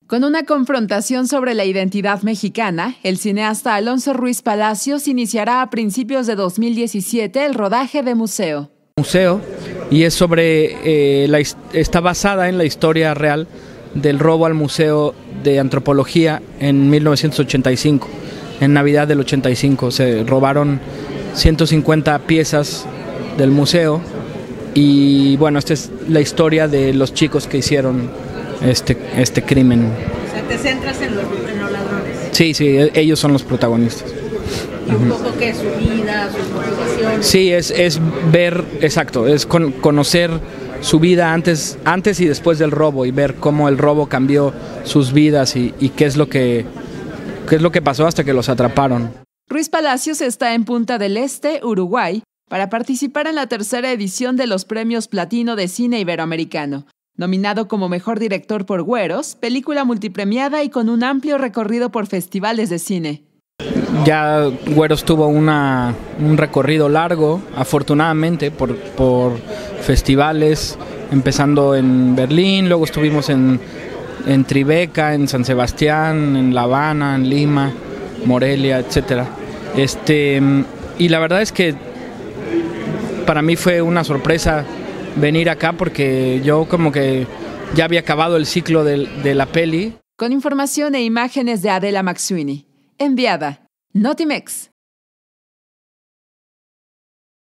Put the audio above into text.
Con una confrontación sobre la identidad mexicana, el cineasta Alonso Ruiz Palacios iniciará a principios de 2017 el rodaje de Museo. Y es sobre, está basada en la historia real del robo al Museo de Antropología en 1985. En Navidad del 85 se robaron 150 piezas del museo y bueno, esta es la historia de los chicos que hicieron este crimen. O sea, te centras en los ladrones. Sí, ellos son los protagonistas. Y un poco que su vida, sus motivaciones. Sí, es ver, exacto, es conocer su vida antes y después del robo y ver cómo el robo cambió sus vidas y qué es lo que pasó hasta que los atraparon. Ruiz Palacios está en Punta del Este, Uruguay, para participar en la tercera edición de los Premios Platino de Cine Iberoamericano, nominado como Mejor Director por Güeros, película multipremiada y con un amplio recorrido por festivales de cine. Ya Güeros tuvo un recorrido largo, afortunadamente, por festivales, empezando en Berlín, luego estuvimos en Tribeca, en San Sebastián, en La Habana, en Lima, Morelia, etc. Y la verdad es que para mí fue una sorpresa venir acá porque yo como que ya había acabado el ciclo de la peli. Con información e imágenes de Adela McSweeney. Enviada Notimex.